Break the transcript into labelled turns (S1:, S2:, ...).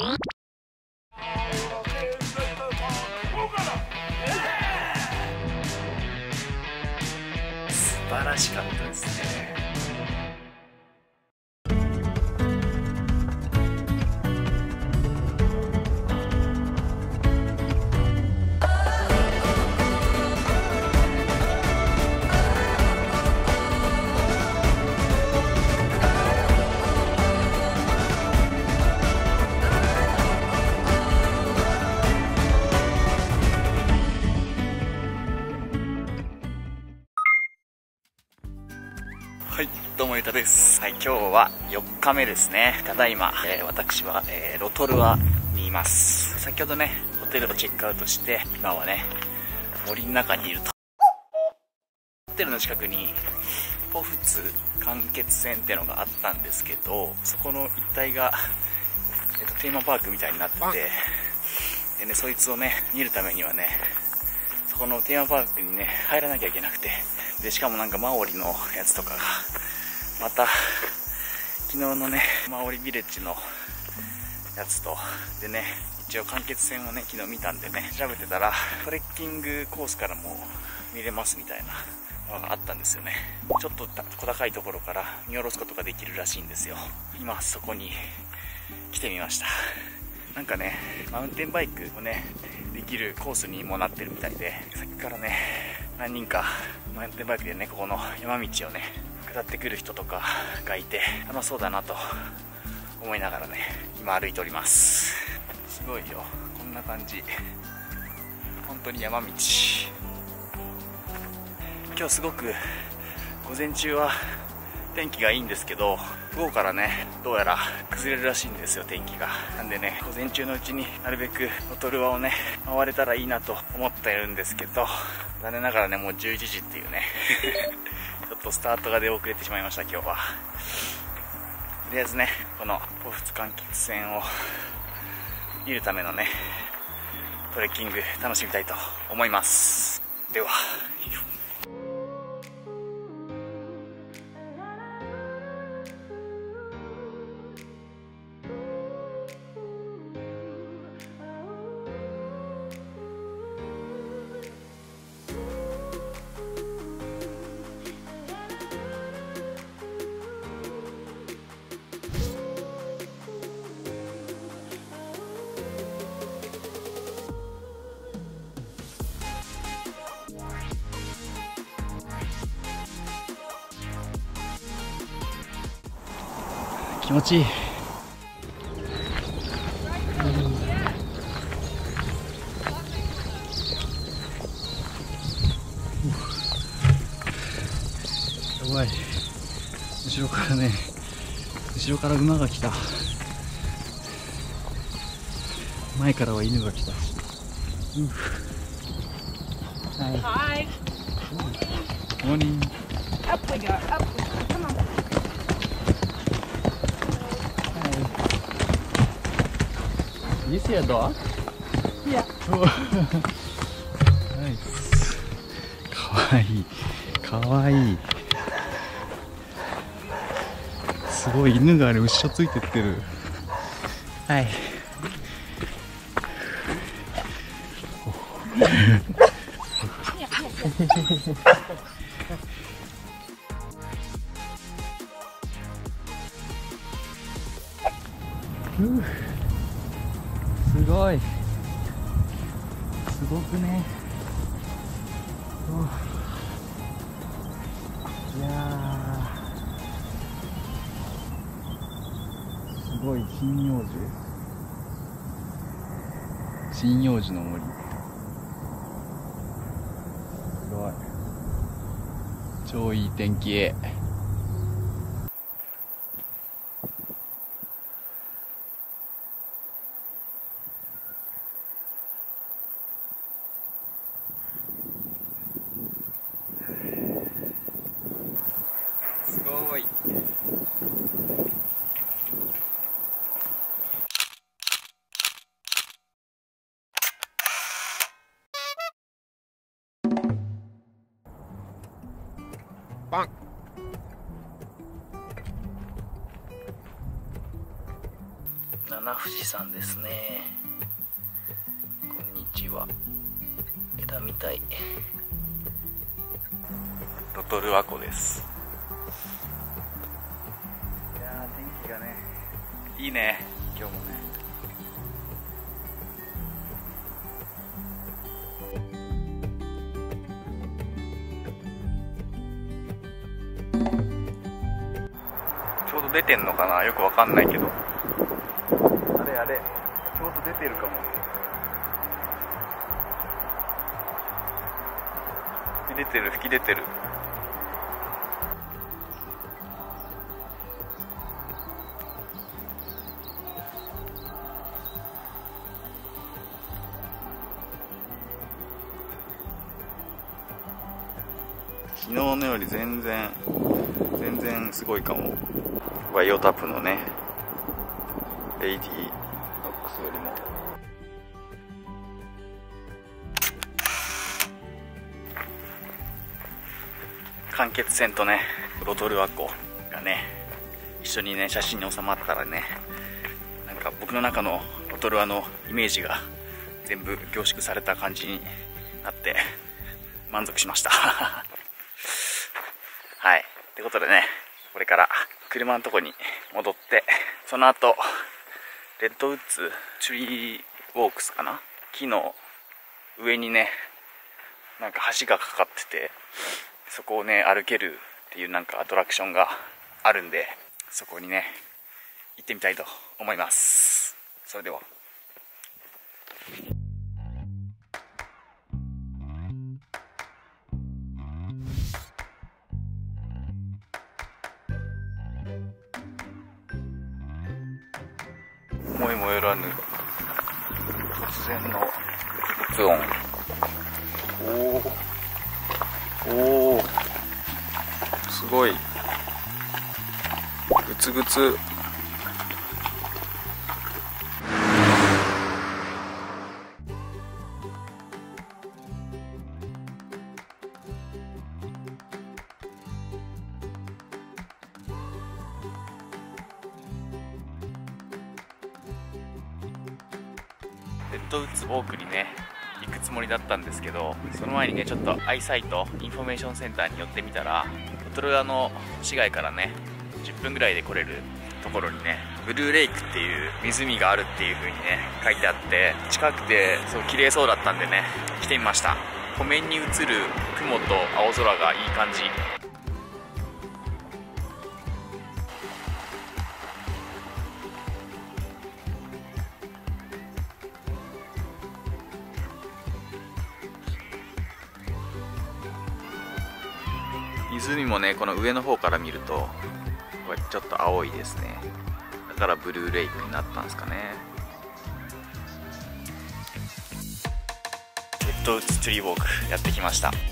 S1: 素晴らしかったですね。はい、どうもゆうたです。はい、今日は4日目ですね。ただいま、私は、ロトルアにいます。先ほどね、ホテルをチェックアウトして、今はね、森の中にいると。ホテルの近くに、ポフツ間欠泉ってのがあったんですけど、そこの一帯が、テーマパークみたいになってて、でね、そいつをね、見るためにはね、そこのテーマパークにね、入らなきゃいけなくて、で、しかもなんかマオリのやつとかが、また、昨日のね、マオリビレッジのやつと、でね、一応間欠泉をね、昨日見たんでね、調べてたら、トレッキングコースからも見れますみたいなのがあったんですよね。ちょっと小高いところから見下ろすことができるらしいんですよ。今、そこに来てみました。なんかね、マウンテンバイクをね、できるコースにもなってるみたいで、さっきからね、何人かマウンテンバイクでね、ここの山道をね、下ってくる人とかがいて、楽しそうだなと思いながらね、今歩いております。すごいよ、こんな感じ。本当に山道。今日すごく午前中は天気がいいんですけど、午後からね、どうやら崩れるらしいんですよ、天気が。なんでね、午前中のうちになるべくロトルアをね、回れたらいいなと思ってるんですけど、残念ながらね、もう11時っていうね、ちょっとスタートが出遅れてしまいました、今日は。とりあえずね、このポフツ間欠泉を見るためのね、トレッキング楽しみたいと思います。では。気持ちいい。やばい。後ろからね、後ろから馬が来た。前からは犬が来た。はい。モーニング。Up we go. Up. Come on. You see a dog? Yeah. Nice. かわいい。かわいい。すごい、犬があれ後ろついてってる。はい。すごい。すごくね。いやー、すごい。針葉樹。針葉樹の森。すごい。超いい天気。すごい。パン。 七富士山ですね。こんにちは。枝みたい。ロトルア湖です。いやー、天気がねいいね、今日もね。ちょうど出てんのかな、よくわかんないけど、あれあれ、ちょうど出てるかも。吹き出てる、吹き出てる。昨日のより全然すごいかも。バイオタプのねレイディノックスよりも。間欠泉とねロトルア湖がね一緒にね写真に収まったらね、なんか僕の中のロトルアのイメージが全部凝縮された感じになって満足しましたはい、ってことでね、これから車のとこに戻って、その後レッドウッズツリーウォークスかな、木の上にねなんか橋がかかってて、そこをね歩けるっていうなんかアトラクションがあるんで、そこにね行ってみたいと思います。それでは。思いもよらぬ突然の発音。おお、すごいグツグツ。レッドウッズウォークにね行くつもりだったんですけど、その前にねちょっとアイサイトインフォメーションセンターに寄ってみたら、ロトルアの市街からね10分ぐらいで来れるところにねブルーレイクっていう湖があるっていう風にね書いてあって、近くてそう綺麗そうだったんでね来てみました。湖面に映る雲と青空がいい感じ。湖もねこの上の方から見るとこれちょっと青いですね。だからブルーレイクになったんですかね。レッドウッズツリーウォークやってきました。